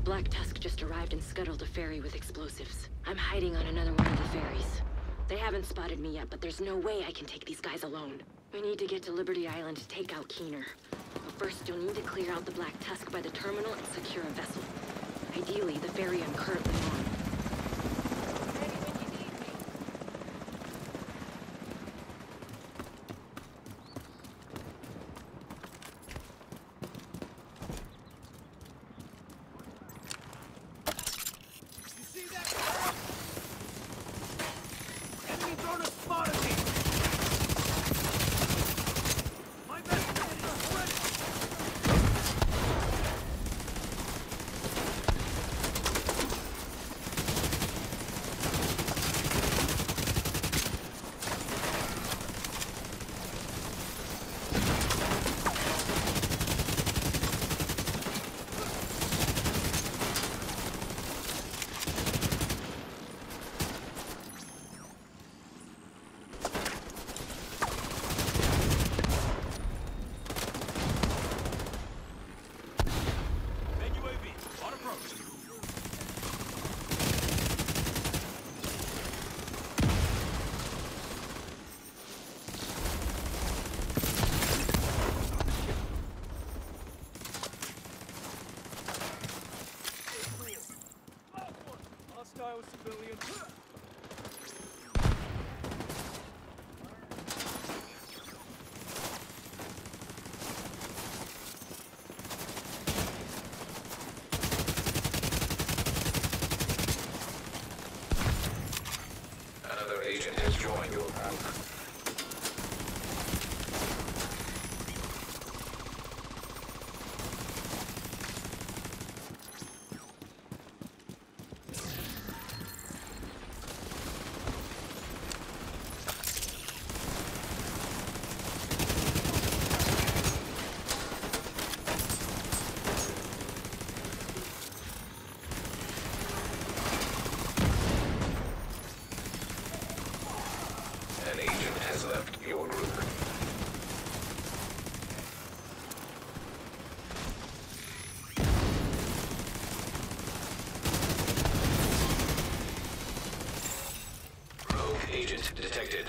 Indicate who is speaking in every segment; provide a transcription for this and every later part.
Speaker 1: Black Tusk just arrived and scuttled a ferry with explosives. I'm hiding on another one of the ferries. They haven't spotted me yet, but there's no way I can take these guys alone. We need to get to Liberty Island to take out Keener. But first, you'll need to clear out the Black Tusk by the terminal and secure a vessel. Ideally, the ferry I'm currently on.
Speaker 2: Civilian.
Speaker 3: Another agent has joined your group. An agent has left your group. Rogue agent detected.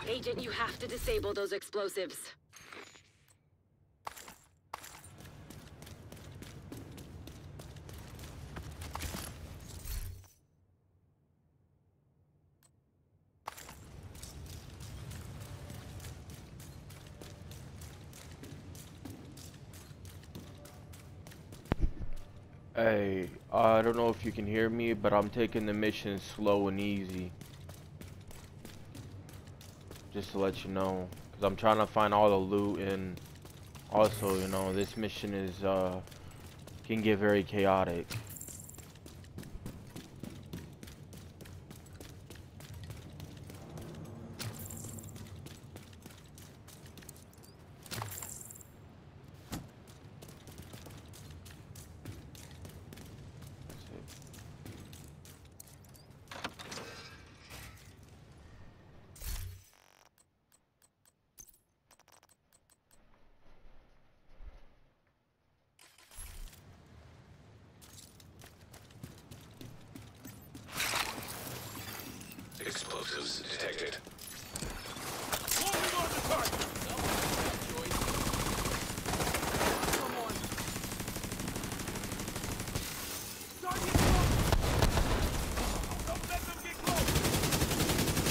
Speaker 1: Agent, you have to disable those explosives.
Speaker 2: Hey, I don't know if you can hear me, but I'm taking the mission slow and easy. Just to let you know, because I'm trying to find all the loot, and also, you know, this mission is, can get very chaotic.
Speaker 3: Explosives detected.
Speaker 4: Moving on the target! Come on. Target close! Don't let them get close!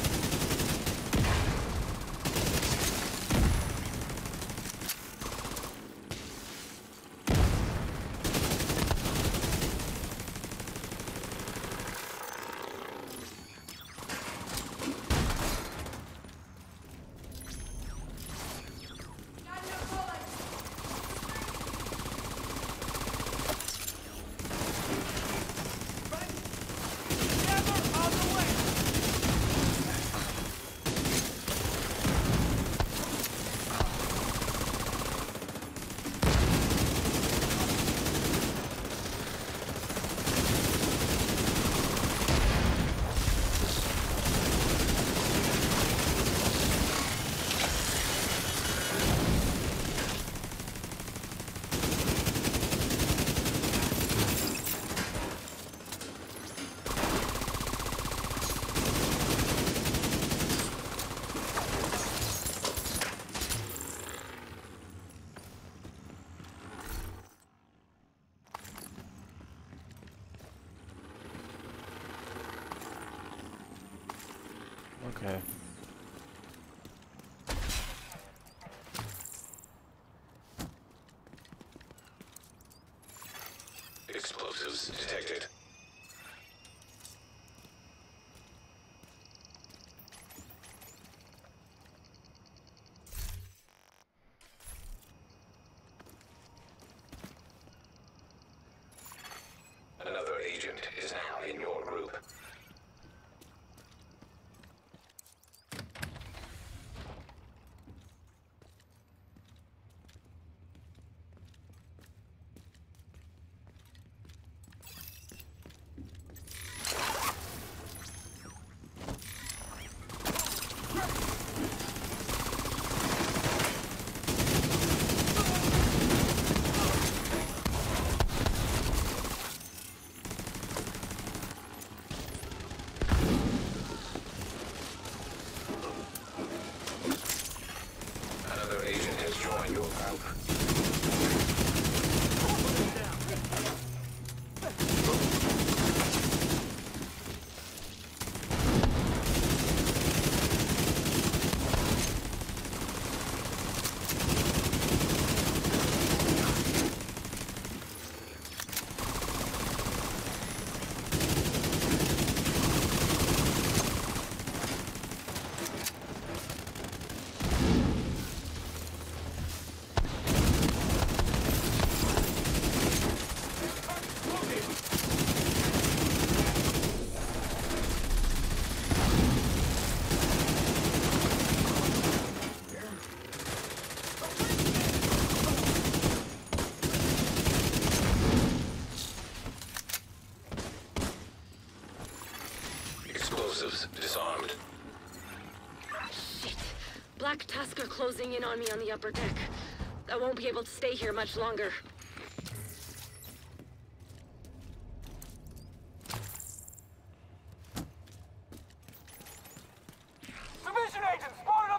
Speaker 4: Never on the way!
Speaker 2: Okay.
Speaker 3: Explosives detected. Another agent is now in your group. Another agent has joined your group. Explosives disarmed.
Speaker 1: Shit. Black Tusk are closing in on me on the upper deck. I won't be able to stay here much longer.
Speaker 4: Division agent spotted on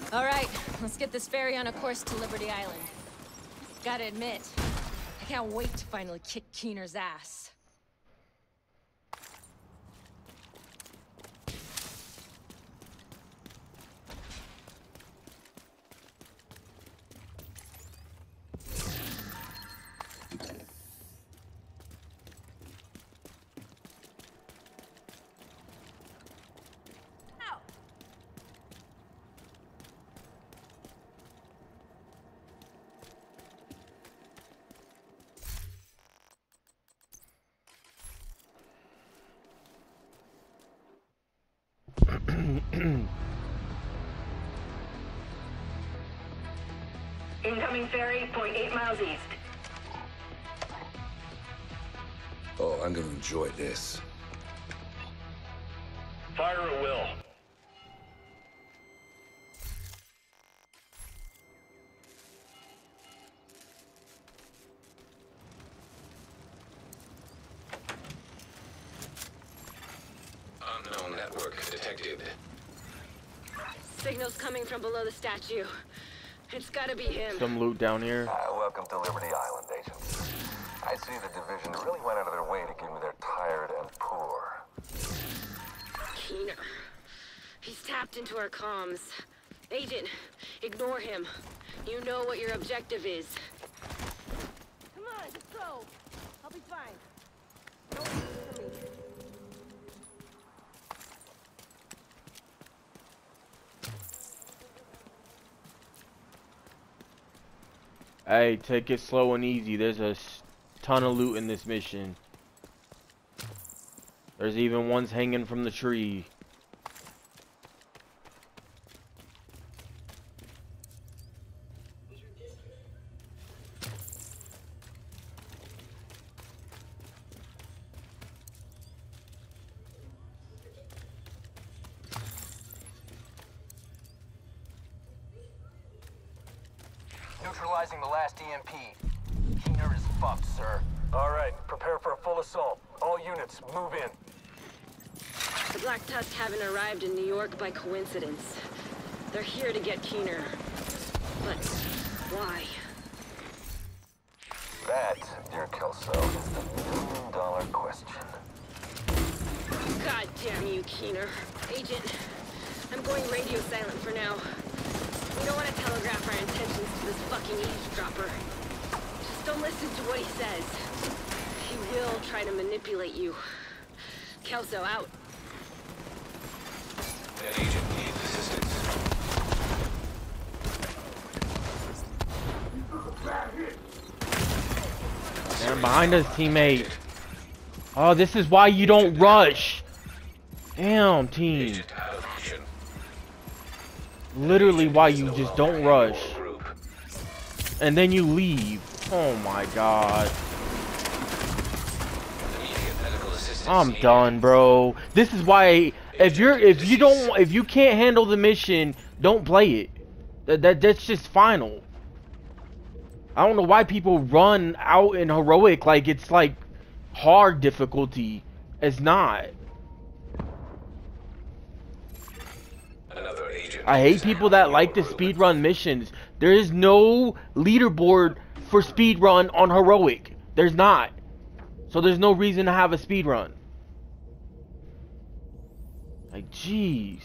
Speaker 1: All right, let's get this ferry on a course to Liberty Island. Gotta admit, I can't wait to finally kick Keener's ass.
Speaker 5: Incoming ferry, 0.8 miles east.
Speaker 3: Oh, I'm gonna enjoy this.
Speaker 4: Fire at will.
Speaker 3: Unknown network detected.
Speaker 1: Signals coming from below the statue. It's gotta be him.
Speaker 2: Some loot down here.
Speaker 6: Welcome to Liberty Island, Agent. I see the division really went out of their way to give me their tired and poor.
Speaker 1: Keener. He's tapped into our comms. Agent, ignore him. You know what your objective is. Come on, let's go. I'll be fine. Don't wait for me.
Speaker 2: Hey, take it slow and easy. There's a ton of loot in this mission. There's even ones hanging from the tree.
Speaker 6: Neutralizing the last EMP. Keener is fucked, sir. All right, prepare for a full assault. All units, move in.
Speaker 1: The Black Tusk haven't arrived in New York by coincidence. They're here to get Keener. But why?
Speaker 6: That, dear Kelso, is the million-dollar question.
Speaker 1: God damn you, Keener. Agent, I'm going radio silent for now. We don't want to telegraph our intentions to this fucking eavesdropper. Just don't listen to what he says. He will try to manipulate you. Kelso, out.
Speaker 3: That agent needs assistance.
Speaker 2: Man, behind us, teammate. Oh, this is why you don't rush. Damn, team.
Speaker 3: Agent out of mission.
Speaker 2: Literally why you just don't rush.
Speaker 3: Group.
Speaker 2: And then you leave. Oh my god.
Speaker 3: Immediate medical assistance
Speaker 2: I'm
Speaker 3: needed.
Speaker 2: done, bro. This is why if you can't handle the mission, don't play it. That's just final. I don't know why people run out in heroic like it's like hard difficulty. It's not.
Speaker 3: Another agent.
Speaker 2: I hate
Speaker 3: is
Speaker 2: people that
Speaker 3: in
Speaker 2: like to
Speaker 3: your group.
Speaker 2: speedrun missions. There is no leaderboard for speedrun on heroic. There's not. So there's no reason to have a speedrun. Like, jeez.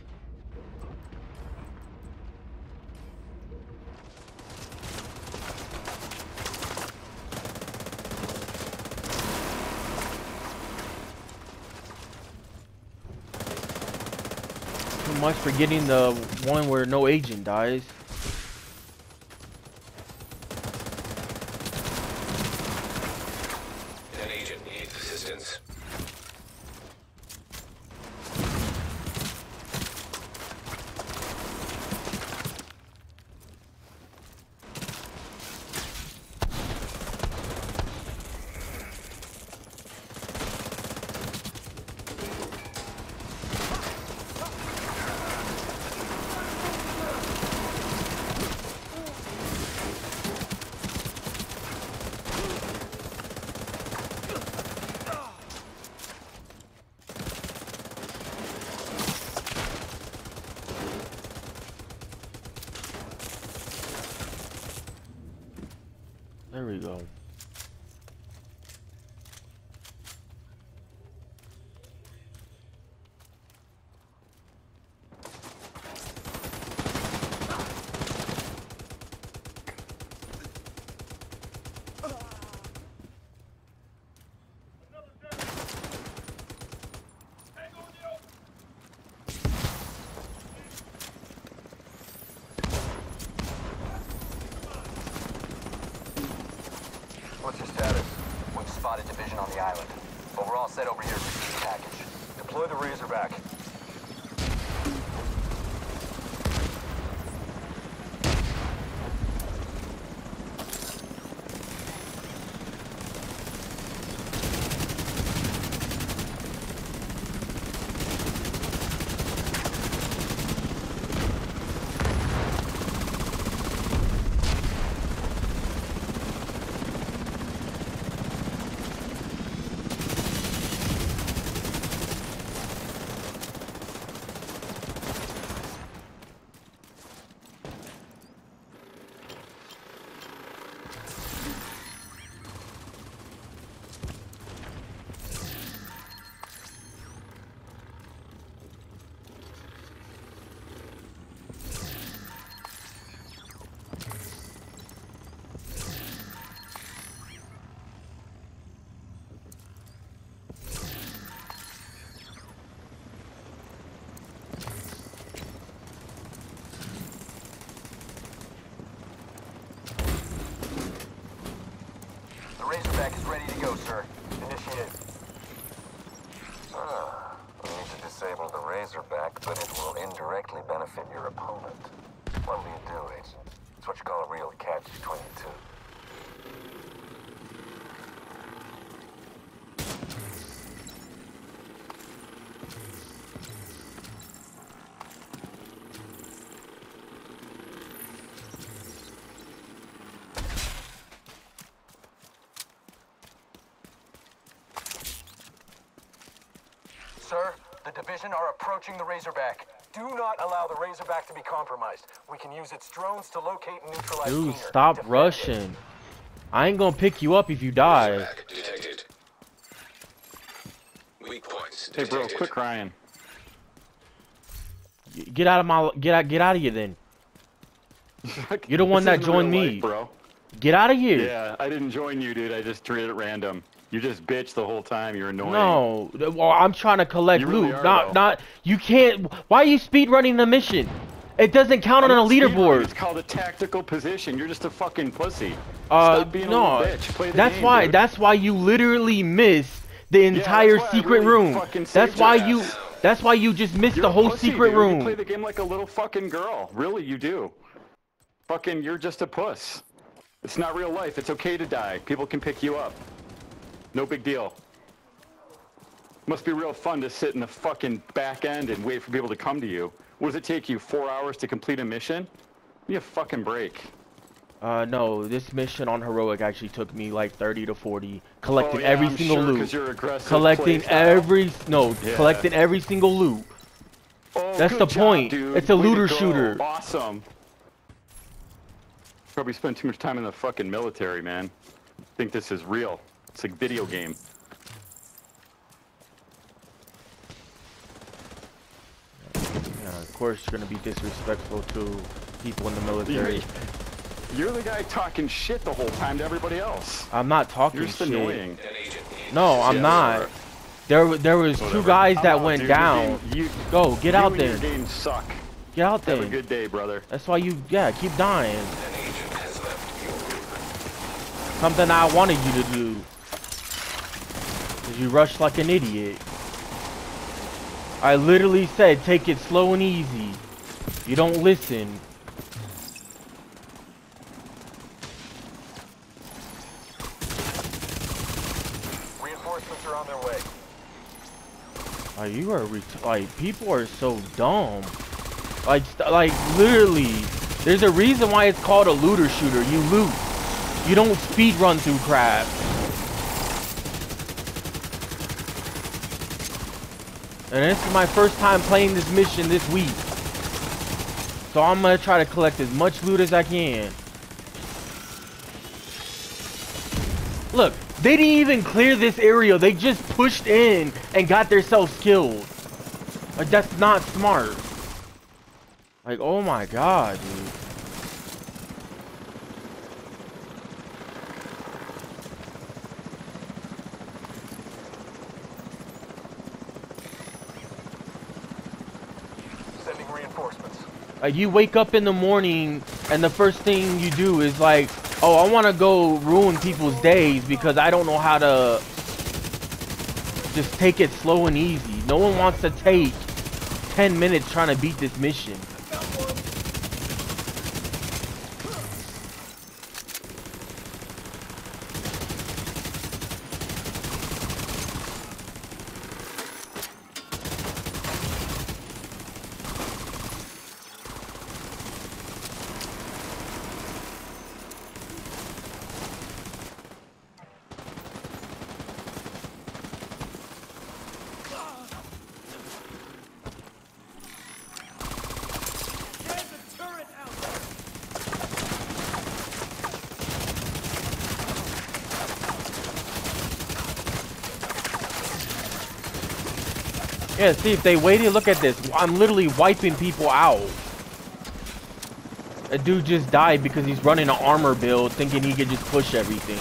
Speaker 2: Too much for getting the one where no agent dies.
Speaker 3: That agent needs assistance.
Speaker 2: There we go.
Speaker 6: What's your status? We've spotted division on the island, but we're all set over here for the package. Deploy the Razorback. Razorback is ready to go, sir. Initiate.
Speaker 7: We need to disable the Razorback, but it will indirectly benefit your opponent. What will you do, Agent? It's what you call a real catch-22.
Speaker 6: Sir, the division are approaching the Razorback. Do not allow the Razorback to be compromised. We can use its drones to locate and neutralize
Speaker 2: Dude,
Speaker 6: Keener.
Speaker 2: stop
Speaker 6: Defend
Speaker 2: rushing.
Speaker 6: it.
Speaker 2: I ain't gonna pick you up if you die.
Speaker 3: Razorback detected. Weak points
Speaker 8: Hey, bro,
Speaker 3: detected.
Speaker 8: quit crying.
Speaker 2: Get out of my get out of here then. You're the one
Speaker 8: This
Speaker 2: that
Speaker 8: isn't
Speaker 2: joined
Speaker 8: real
Speaker 2: me.
Speaker 8: life, bro.
Speaker 2: Get out of here.
Speaker 8: Yeah, I didn't join you, dude. I just treated it random. You just bitch the whole time. You're annoying.
Speaker 2: No, well, I'm trying to collect
Speaker 8: You really
Speaker 2: loot.
Speaker 8: are,
Speaker 2: Not,
Speaker 8: though.
Speaker 2: not. You can't. Why are you speed running the mission? It doesn't count on a
Speaker 8: Speed running,
Speaker 2: leaderboard.
Speaker 8: It's called a tactical position. You're just a fucking pussy. Stop being a
Speaker 2: no.
Speaker 8: little bitch. Play the
Speaker 2: That's
Speaker 8: game,
Speaker 2: why.
Speaker 8: dude.
Speaker 2: That's why you literally missed the entire
Speaker 8: that's why I
Speaker 2: secret
Speaker 8: really
Speaker 2: room.
Speaker 8: fucking
Speaker 2: That's
Speaker 8: saved
Speaker 2: why
Speaker 8: your
Speaker 2: you.
Speaker 8: ass.
Speaker 2: That's why you just missed
Speaker 8: You're
Speaker 2: the
Speaker 8: a
Speaker 2: whole
Speaker 8: pussy,
Speaker 2: secret
Speaker 8: dude.
Speaker 2: room.
Speaker 8: You play the game like a little fucking girl. Really, you do. Fucking, you're just a puss. It's not real life. It's okay to die. People can pick you up. No big deal. Must be real fun to sit in the fucking back end and wait for people to come to you. What does it take you, 4 hours to complete a mission? Give me a fucking break.
Speaker 2: No, this mission on Heroic actually took me like 30 to 40, collecting
Speaker 8: Oh, yeah,
Speaker 2: every
Speaker 8: I'm
Speaker 2: single
Speaker 8: sure,
Speaker 2: loot.
Speaker 8: 'cause you're aggressive
Speaker 2: Collecting
Speaker 8: playstyle. Yeah.
Speaker 2: collecting every single loot.
Speaker 8: Oh,
Speaker 2: That's
Speaker 8: good
Speaker 2: the
Speaker 8: job,
Speaker 2: point.
Speaker 8: dude.
Speaker 2: It's a
Speaker 8: Way to
Speaker 2: looter
Speaker 8: go.
Speaker 2: shooter.
Speaker 8: Awesome. Probably spent too much time in the fucking military, man. Think this is real. It's a video game.
Speaker 2: Yeah, of course you're gonna be disrespectful to people in the military.
Speaker 8: You're the guy talking shit the whole time to everybody else.
Speaker 2: I'm not talking
Speaker 8: You're just
Speaker 2: shit.
Speaker 8: annoying.
Speaker 3: An agent in
Speaker 2: No, I'm
Speaker 8: Yeah,
Speaker 2: not.
Speaker 8: whatever.
Speaker 2: There was two
Speaker 8: Whatever.
Speaker 2: guys
Speaker 8: I'm
Speaker 2: that
Speaker 8: out,
Speaker 2: went
Speaker 8: dude. Your
Speaker 2: down.
Speaker 8: game- you,
Speaker 2: Go, get
Speaker 8: you
Speaker 2: out
Speaker 8: and
Speaker 2: there.
Speaker 8: Your games suck.
Speaker 2: Get out
Speaker 8: Have a
Speaker 2: there.
Speaker 8: good day, brother.
Speaker 2: That's why you, yeah, keep dying.
Speaker 3: An agent has left your group.
Speaker 2: Something I wanted you to do. 'Cause you rushed like an idiot. I literally said take it slow and easy. You don't listen.
Speaker 6: Reinforcements are on their way.
Speaker 2: You are like people are so dumb. Like literally, there's a reason why it's called a looter shooter. You loot. You don't speed run through crap. And this is my first time playing this mission this week. So I'm gonna try to collect as much loot as I can. Look, they didn't even clear this area. They just pushed in and got themselves killed. Like, that's not smart. Like, oh my god, dude.
Speaker 6: Sending reinforcements.
Speaker 2: Like, you wake up in the morning and the first thing you do is like, oh, I want to go ruin people's days because I don't know how to just take it slow and easy. No one wants to take 10 minutes trying to beat this mission.
Speaker 4: Get the turret out!
Speaker 2: Yeah, see, if they waited, look at this. I'm literally wiping people out. A dude just died because he's running an armor build thinking he could just push everything.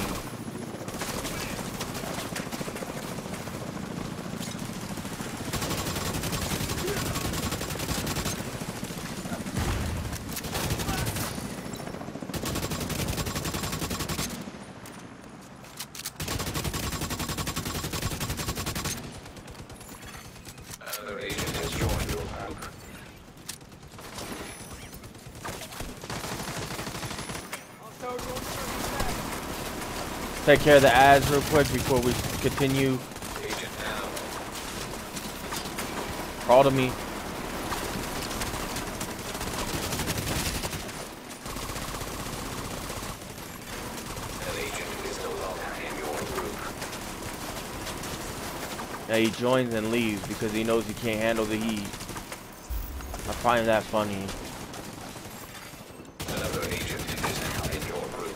Speaker 3: Another agent has joined your group.
Speaker 4: Hostile drone circling back.
Speaker 2: Take care of the ads real quick before we continue.
Speaker 3: Agent down.
Speaker 2: Crawl to me.
Speaker 3: An agent is no longer in your group.
Speaker 2: Yeah, he joins and leaves because he knows he can't handle the heat. I find that funny.
Speaker 3: Another agent is now in your group.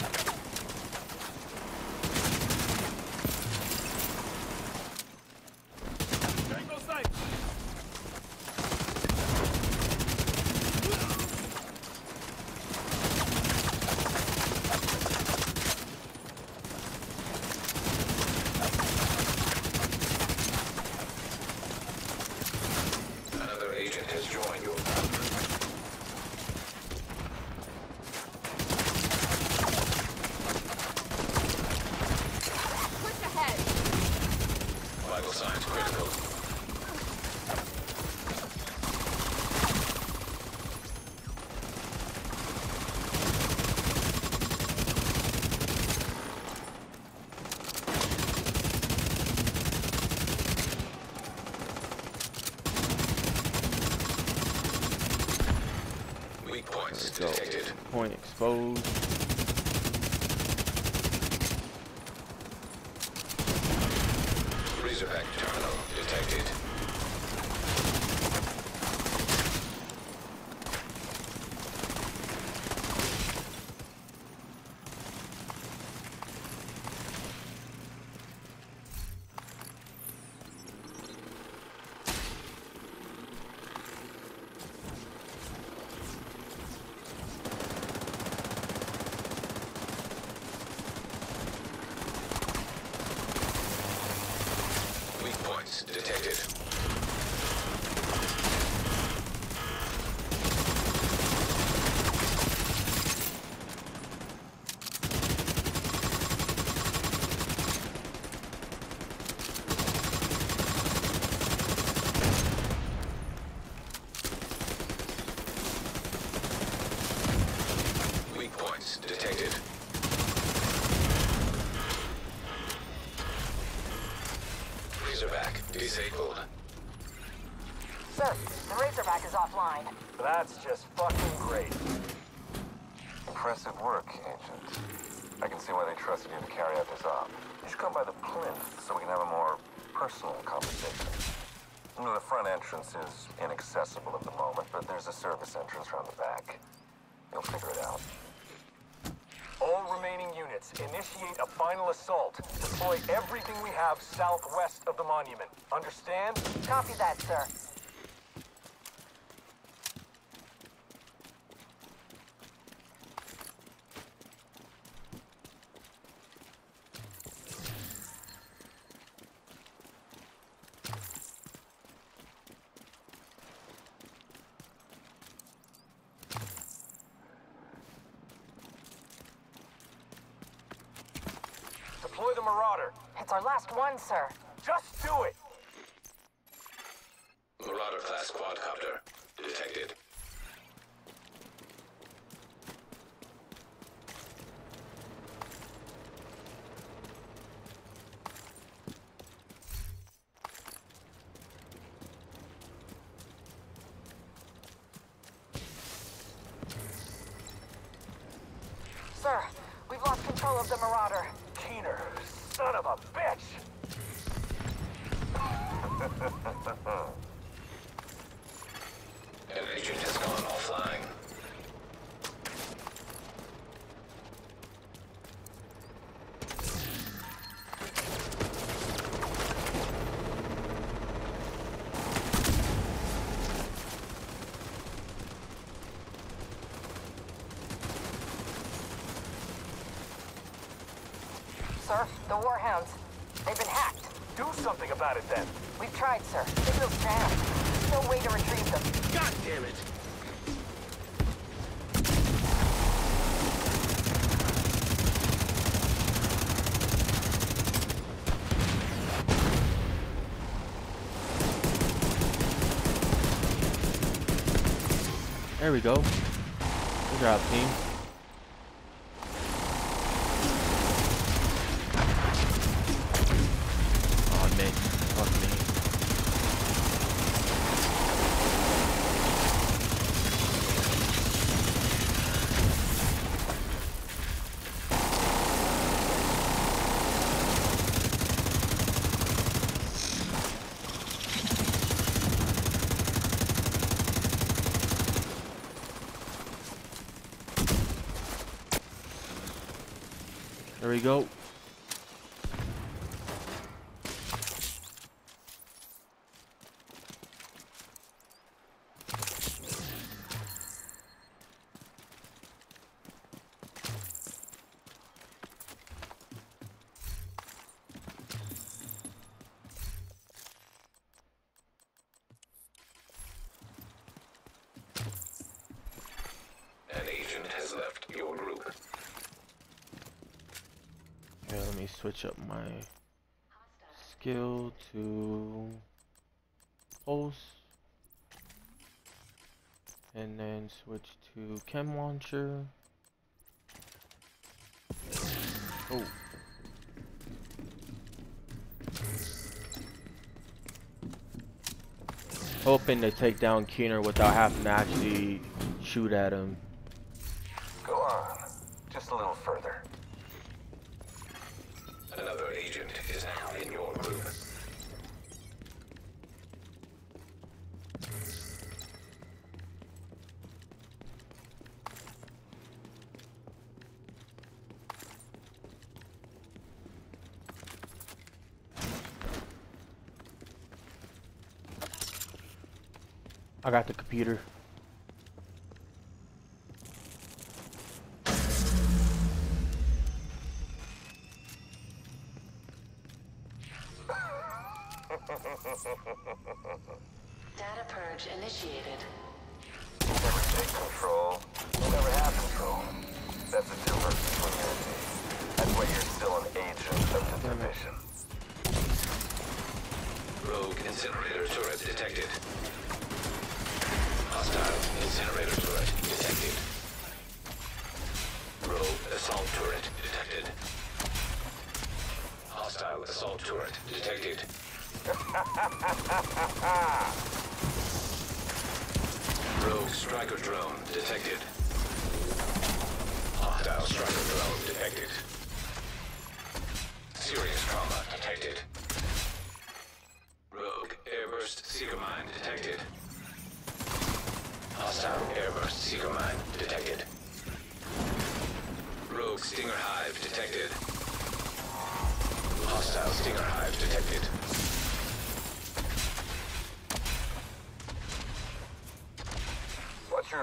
Speaker 4: Tango sight!
Speaker 3: Another agent has joined your group.
Speaker 1: Push ahead.
Speaker 3: Vital signs critical. Weak points
Speaker 2: Go.
Speaker 3: detected.
Speaker 2: Point exposed.
Speaker 3: Razorback terminal detected. Weak points detected. Weak points detected. Razorback disabled.
Speaker 5: Sir, the Razorback is offline.
Speaker 6: That's just fucking great.
Speaker 7: Impressive work, Agent. I can see why they trusted you to carry out this op. You should come by the plinth so we can have a more personal conversation. You know, the front entrance is inaccessible at the moment, but there's a service entrance around the back. You'll figure it out.
Speaker 6: All remaining units, initiate a final assault. Deploy everything we have southwest of the monument. Understand?
Speaker 5: Copy that, sir.
Speaker 6: Deploy the Marauder.
Speaker 5: It's our last one, sir.
Speaker 6: Just do it!
Speaker 3: Marauder class quadcopter detected.
Speaker 5: Sir, we've lost control of the Marauder.
Speaker 6: Keener, son of a bitch!
Speaker 3: An agent has gone offline.
Speaker 5: Sir, the Warhounds. They've been hacked.
Speaker 6: Do something about it then.
Speaker 5: We've tried, sir. Signal's jammed. There's no way to retrieve them.
Speaker 3: God damn it!
Speaker 2: There we go. Good job, team. Oh, man. Fuck me. There we go.
Speaker 3: An agent has left your group.
Speaker 2: Yeah, let me switch up my skill to pulse. And then switch to chem launcher. Oh. Hoping to take down Keener without having to actually shoot at him.
Speaker 6: Go on. Just a little further.
Speaker 3: Another agent is now in your group.
Speaker 2: I got the computer.
Speaker 5: Data purge initiated.
Speaker 7: Never take control. Never have control. That's the difference between you and me. That's why you're still an agent of the division.
Speaker 3: Rogue incinerator turret detected. Hostile incinerator turret detected. Rogue assault turret detected. Hostile assault turret detected. Rogue striker drone detected. Hostile striker drone detected. Serious trauma detected. Rogue airburst seeker mine detected. Hostile airburst seeker mine detected. Rogue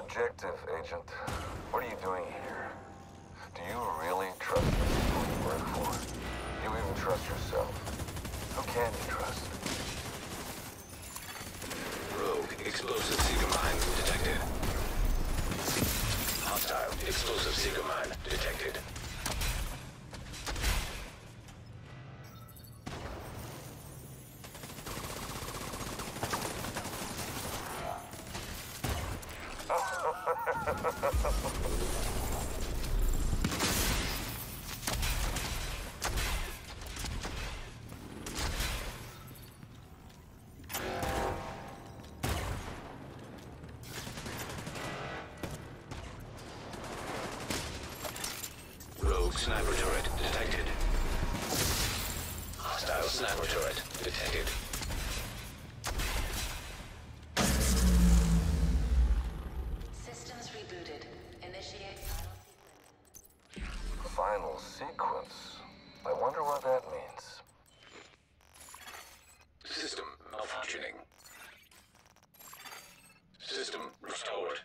Speaker 7: objective, Agent? What are you doing here? Do you really trust the people you work for? Do you even trust yourself? Who can you trust?
Speaker 3: Rogue explosive seeker mine detected. Hostile explosive seeker mine detected. Rogue sniper turret detected. Hostile sniper turret detected.
Speaker 5: Systems rebooted. Initiate
Speaker 7: Final sequence? I wonder what that means.
Speaker 3: System malfunctioning. System restored.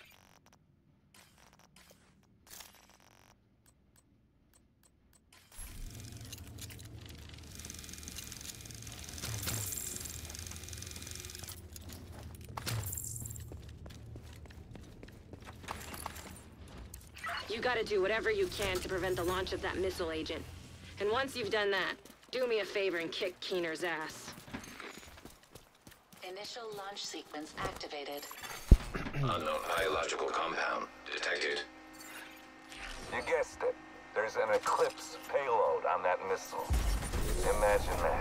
Speaker 1: You gotta do whatever you can to prevent the launch of that missile, Agent. And once you've done that, do me a favor and kick Keener's ass.
Speaker 5: Initial launch sequence activated.
Speaker 3: Unknown biological compound detected.
Speaker 7: You guessed it. There's an Eclipse payload on that missile. Imagine that.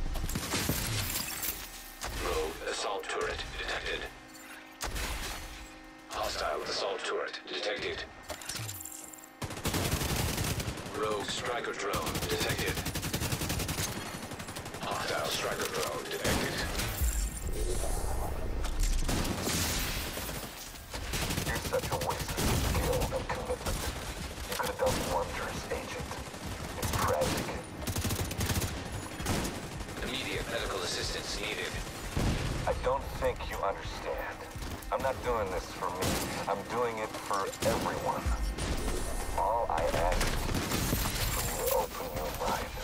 Speaker 3: Rogue assault turret detected. Hostile assault turret detected. Rogue striker drone detected. Hostile striker drone detected.
Speaker 7: You're such a waste of skill and commitment. You could have done wonders, Agent. It's tragic.
Speaker 3: Immediate medical assistance needed.
Speaker 7: I don't think you understand. I'm not doing this for me. I'm doing it for everyone. All I ask is for you to open your mind.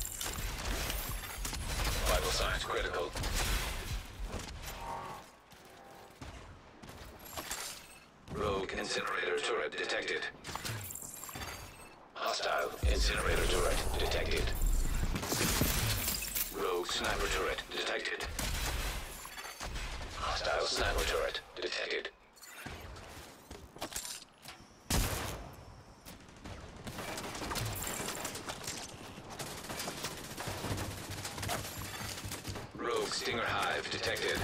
Speaker 3: Vital signs critical. Rogue incinerator turret detected. Hostile incinerator turret detected. Rogue sniper turret detected. Hostile sniper turret detected. Rogue Stinger Hive detected.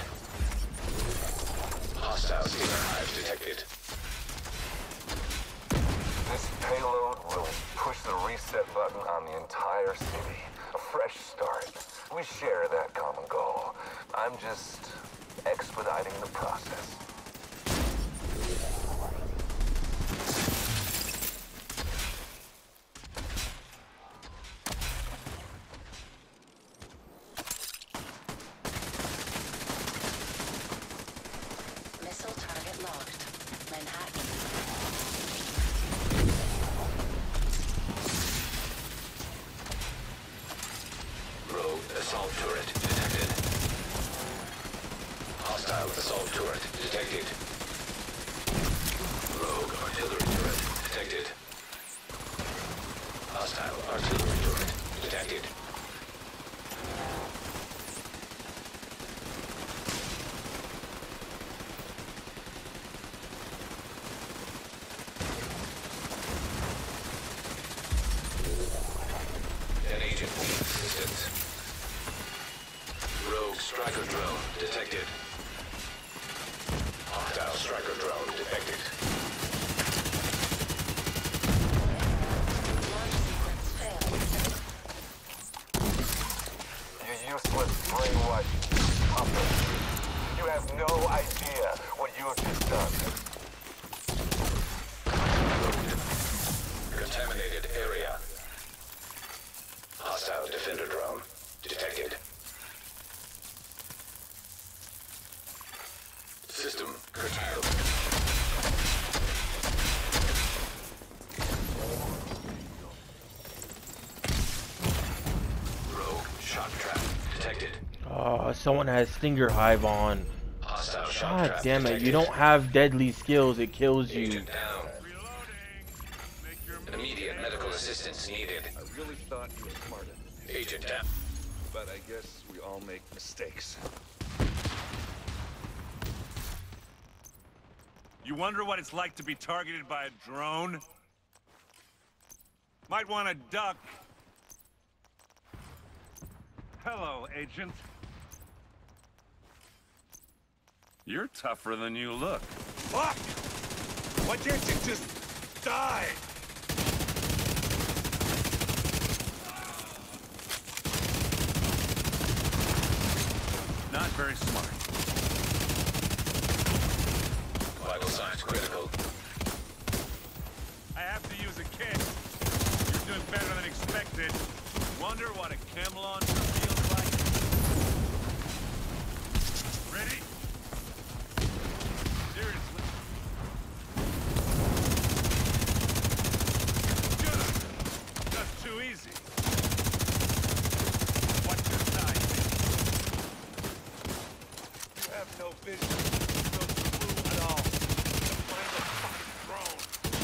Speaker 3: Hostile Stinger Hive detected.
Speaker 7: This payload will push the reset button on the entire city. A fresh start. We share that common goal. I'm just expediting the process.
Speaker 5: Missile target locked. Manhattan.
Speaker 3: Rogue assault turret detected. Hostile assault turret detected.
Speaker 2: someone has Stinger Hive on.
Speaker 3: Hostile shock
Speaker 2: God
Speaker 3: trap
Speaker 2: damn it,
Speaker 3: detected.
Speaker 2: you don't have deadly skills, it kills you.
Speaker 3: Agent down. Immediate medical assistance needed.
Speaker 9: I really thought you were smarter.
Speaker 3: Agent down.
Speaker 9: But I guess we all make mistakes.
Speaker 4: You wonder what it's like to be targeted by a drone? Might want to duck. Hello, Agent. You're tougher than you look. Fuck! Why can't you just die? Not very smart.
Speaker 3: Vital signs critical.
Speaker 4: I have to use a kit. You're doing better than expected. Wonder what a chem launcher feels like. Ready? Seriously? Good. That's too easy. Watch your side. You have no vision. No clue at all. Just find the fucking drone.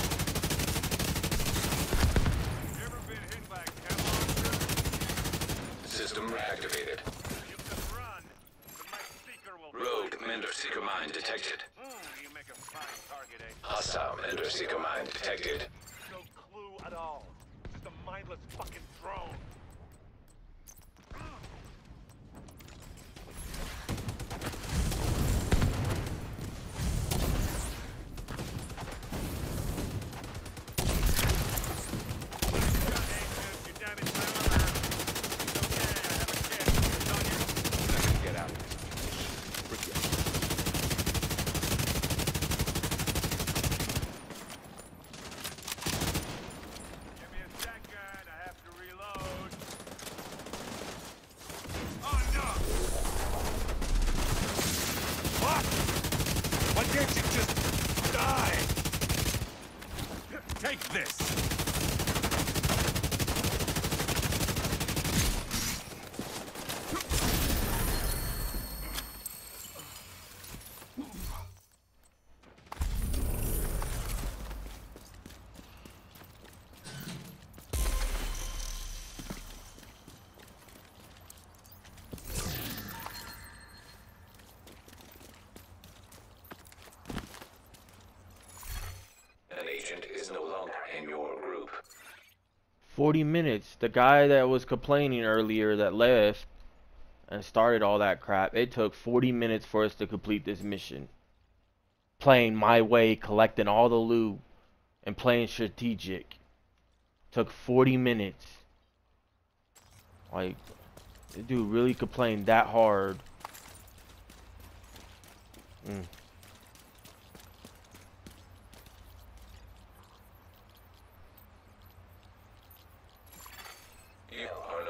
Speaker 4: You ever been hit by a chem launcher?
Speaker 3: System reactivated.
Speaker 4: You can run. The mic seeker will...
Speaker 3: Rogue Mender Seeker Mine detected.
Speaker 4: You make a fine target, eh?
Speaker 3: Hostile Mender Seeker Mine detected.
Speaker 4: No clue at all. Just a mindless fucking drone.
Speaker 9: Get out.
Speaker 4: Give me a second, I have to reload. Oh no! What? Why can't you just die? Take this!
Speaker 3: An agent is no longer in your group.
Speaker 2: 40 minutes. The guy that was complaining earlier that left and started all that crap, it took 40 minutes for us to complete this mission. Playing my way, collecting all the loot, and playing strategic. Took 40 minutes. Like, this dude really complained that hard.
Speaker 3: You are